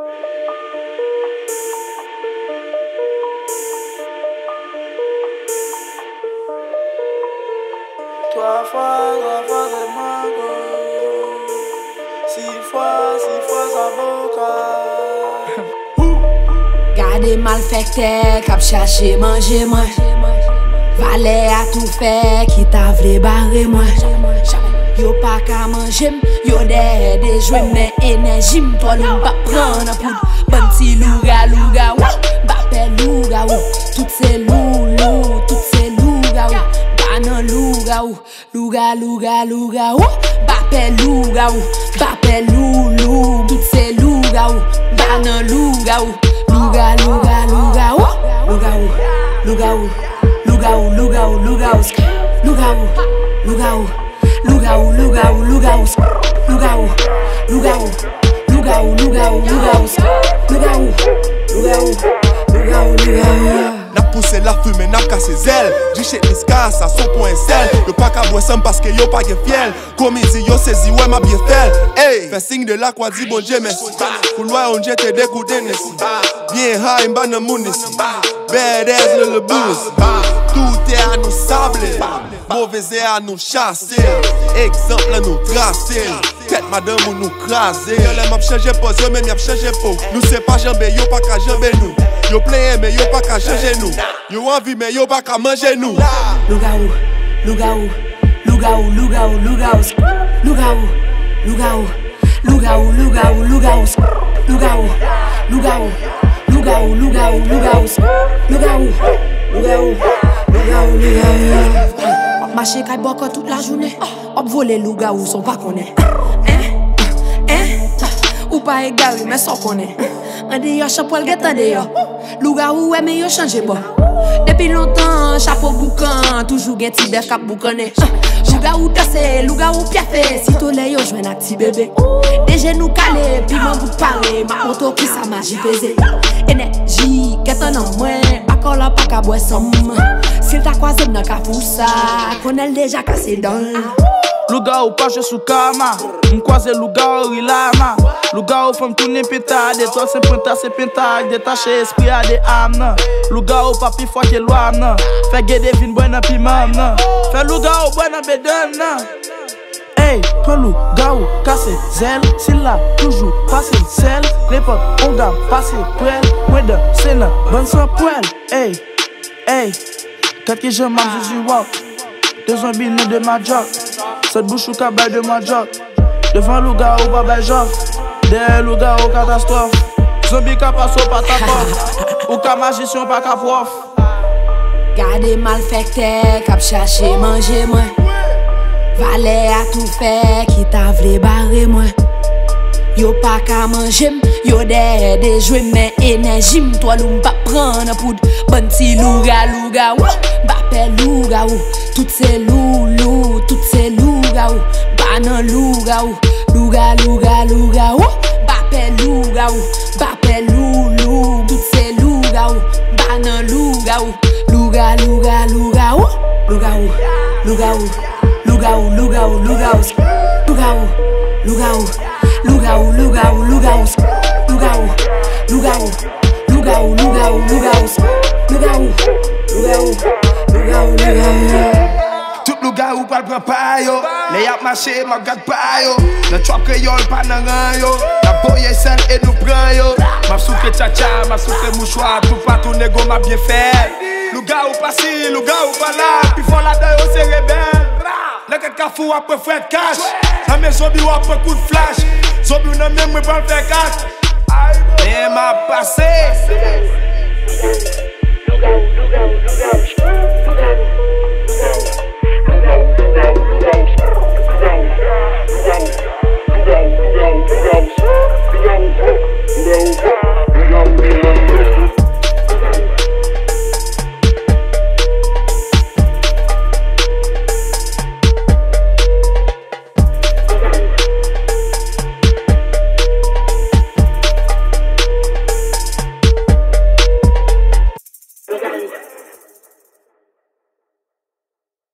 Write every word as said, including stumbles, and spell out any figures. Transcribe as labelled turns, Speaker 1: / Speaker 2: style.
Speaker 1: Trois fois, trois fois de mango. Six fois, six fois avocat.
Speaker 2: Gade malfecte, kap chache manje moi. Valet a tout fait, qui t'a vle barre moi. Yo pa ka manjem, yo de de jouer mais énergie toi l'on pas prendre poud. Bon ti louga louga ou, bape louga ou. Tout c'est lou lou, tout c'est louga ou. Banan louga ou, louga louga louga ou. Bape louga ou, bape lou lou, tout c'est louga ou. Banan louga ou, louga louga louga ou. Louga ou, louga ou, louga ou, louga ou, louga ou, louga ou, louga ou. Lugau, lugau, lugau, lugau, lugau, lugau, lugau, lugau, lugau, lugau, lugau, lugau.
Speaker 3: N'a poussé la fumée, n'a cassé zèle. Riche Niska, ça son point sel. Yo pas qu'à boire parce que yo pas de fiel. Comédie, yo saisi, ouais, m'a bien fait. Hey, fais signe de la quoi dit bon Dieu, merci. Couloir, on jette des coups d'énergie. Bien high, m'ban de moun ici. Badass, le blues. Tout est à nous sabler. Mauvais est à nous chasser. Exemple à nous tracer. Tête madame ou nous craser. Yo les m'a changé pose, yo même y'a changé peau. Nous c'est pas jambé, yo pas qu'à jamber nous. Yo plein mais yo pas qu'à changer nous. Yo envie mais yo pas qu'à manger nous.
Speaker 2: Lugau, lugau, lugau, lugau, lugau, lugau, lugau, lugau, lugau, lugau, lugau, lugau, lugau, lugau, lugau, lugau, lugau, lugau, lugau. Marcher kay boko toute la journée. Hop voler louga ou son pas connaît. Hein? Hein? Ou pas égaré mais sans connaît. En dehors chapeau get en dehors. Louga ou mais yo changé bon. Depuis longtemps chapeau boucan toujours gen ti bef k'ap boucané. Louga ou danser, louga ou piafé. Si tole yo joine a ti bébé. Des genoux calés, puis mon bout paré. Ma moto qui sa magie pesé. Énergie get en moi. Bakon la pas ka boire somme. S'il t'a croisé dans ka poussa, connaît déjà cassé dans.
Speaker 1: Louga ou pas je sous kama. M'croise louga ou ilama. Louga ou femme tourner pétard. Des toi c'est pinta c'est pinta. Détaché esprit à des âmes. Louga ou papi fois que loi nan. Fait guéder vin boy nan piment nan. Fait louga ou boy nan bédon nan. Hey, prends louga ou casse zèle. S'il a toujours passé le sel. L'époque on gamme passé poêle. Moi de sénat bonne sans poêle. Hey, hey. Quand que je mange, je walk. Deux zombies nés de ma job. Cette bouche ou cabane de ma job. Devant louga ou pas bel job. Derrière louga ou catastrophe. Zombie ka passe au patapon. Ou ka magicien pas ka prof.
Speaker 2: Gade malfecte, kap chache manje moi. Valet a tout fait, qui t'a vle barre moi. Yo pas ka manjem, yo de de jouer mais énergie toi l'on pas prendre poud. Bon ti louga louga ou, bape louga ou. Tout c'est lou lou, tout c'est louga ou. Banan louga ou, louga louga louga ou. Bape louga ou, bape lou lou, tout c'est louga ou. Banan louga ou, louga louga louga ou. Louga ou, louga ou, louga ou, louga ou, louga ou. Louga ou, louga ou. Lugau, lugau, lugau, lugau, lugau, lugau, lugau, lugau, lugau, lugau, lugau, lugau.
Speaker 4: Tout lougaou pal pran pa yo. Le yap marché, ma gade pa yo. Le trap créole pa nan ran yo. La boye sel et nous pran yo. Ma souffle tcha-tcha, ma souffle mouchoir. Tout pas tout négo m'a bien fait. Lougaou pas si, lougaou pas là. Puis font la deuil c'est rebelle. Le ket ka fou après fret cash. La mes zombies ou après coup de flash. Zombie n'a même pas le faire cash. Mais m'a passé.
Speaker 5: Lugau, lugau, lugau, lugau, lugau.